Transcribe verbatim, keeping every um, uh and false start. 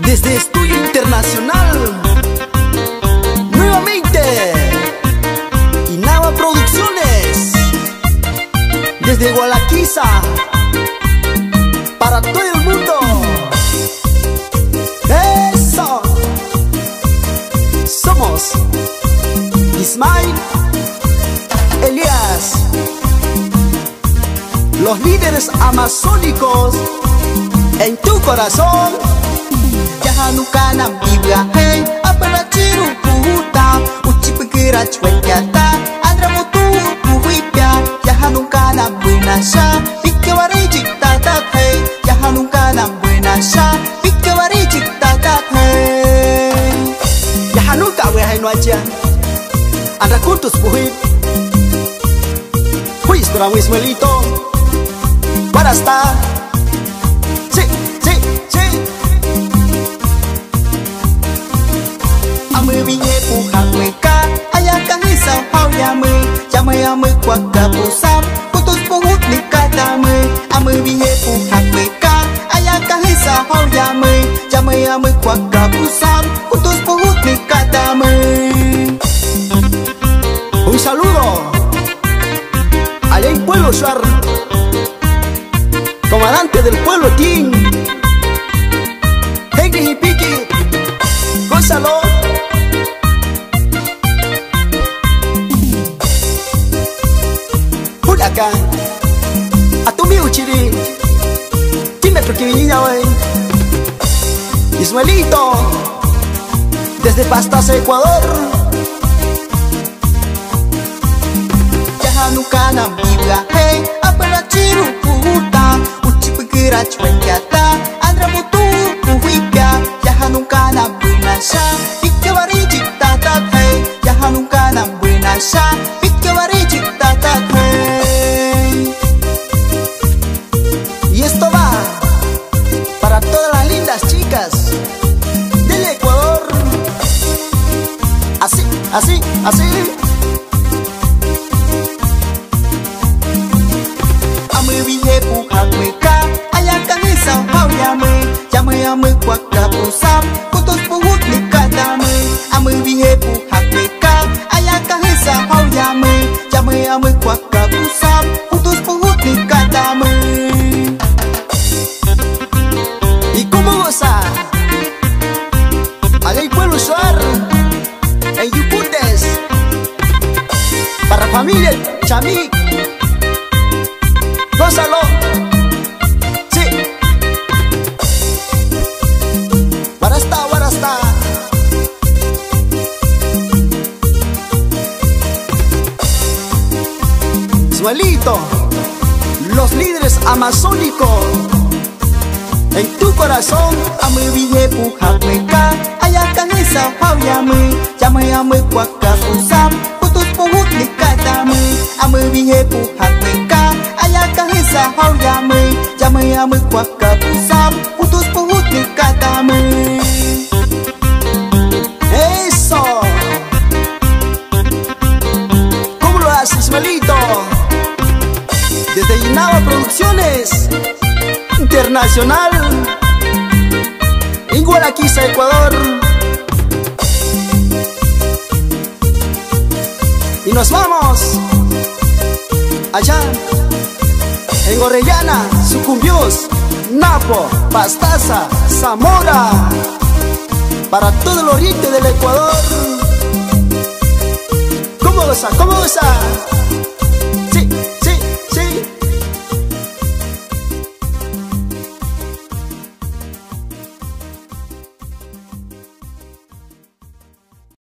desde Estudio Internacional, nuevamente Inaba Producciones, desde Gualaquiza, para todo el mundo. Eso, somos Ismael, Elías, los líderes amazónicos en tu corazón. Yahanukana bibia hey apara chiru puta uchi pikira chwekyata andra mutu puhipya yahanukana buenasha pikewari chiktata hey yahanukana buenasha pikewari chiktata hey Yahanuka we hay no aja andra kurtus puhip huis para wismelito para estar. Sí, sí, sí. Ame biye puhak meka ayaka hisa hau yame jame ame kwaka pusam kutus puhut nikata me ame biye puhak meka ayaka hisa hau yame jame ame kwaka pusam kutus puhut nikata me. Un saludo allá en Pueblo Suar, comandante del pueblo King, Henry y Piki, gózalo. Por acá, a tu mi uchiri, dime por qué vinilla hoy. Ismaelito, desde Pastaza, Ecuador. Yahanukana bibia hey apara chiru puta uchi pikira chwekyata andra mutu puhipya yahanukana buenasha pikewari chiktata hey yahanukana buenasha pikewari chiktata hey. Y esto va para todas las lindas chicas del Ecuador. Así, así, así. Ame biye puhak meka ayaka hisa hau yame jame ame kwaka pusam kutus puhut nikata me ame biye puhak meka ayaka hisa hau yame jame ame kwaka pusam kutus puhut nikata me. ¿Y cómo goza? Allá en Pueblo Suar, en Yuputes, para familia Chamí. Gózalo. Sí. Para esta, para esta. Suelito, los líderes amazónicos en tu corazón. Ame biye puhak meka ayaka hisa hau yame jame ame kwaka pusam kutus puhut nikata me ame biye puhak meka ayaka hisa hau yame jame ame kwaka pusam kutus puhut nikata me. Eso. ¿Cómo lo haces, Ismaelito? Desde Inaba Producciones Internacional, en Gualaquiza, Ecuador. Y nos vamos allá en Orellana, Sucumbios, Napo, Pastaza, Zamora, para todo el oriente del Ecuador. ¿Cómo goza? ¿Cómo goza?